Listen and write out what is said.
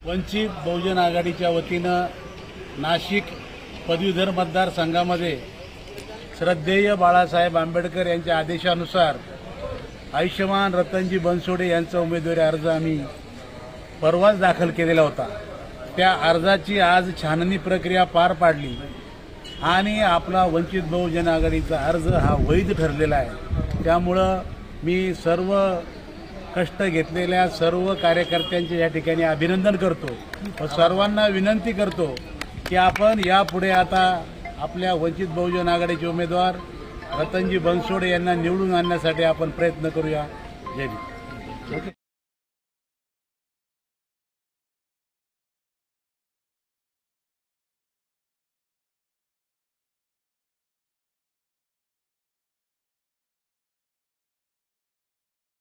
वंचित बहुजन आघाडीच्या वतीनं नाशिक पदवीधर मतदारसंघामध्ये श्रद्धेय बाळासाहेब आंबेडकर यांच्या आदेशानुसार आयुष्यमान रतनजी बनसोडे यांचा उमेदवारी अर्ज आम्ही परवाच दाखल केलेला होता। त्या अर्जाची आज छाननी प्रक्रिया पार पाडली आणि आपला वंचित बहुजन आघाडीचा अर्ज हा वैध ठरलेला आहे। त्यामुळं मी सर्व कष्ट घेतलेल्या सर्व कार्यकर्त्यांचे या ठिकाणी अभिनंदन करतो व सर्वांना विनंती करतो की आपण यापुढे आता आपल्या वंचित बहुजन आघाडीचे उमेदवार रतनजी बनसोडे यांना निवडून आणण्यासाठी आपण प्रयत्न करूया। जय हिंद।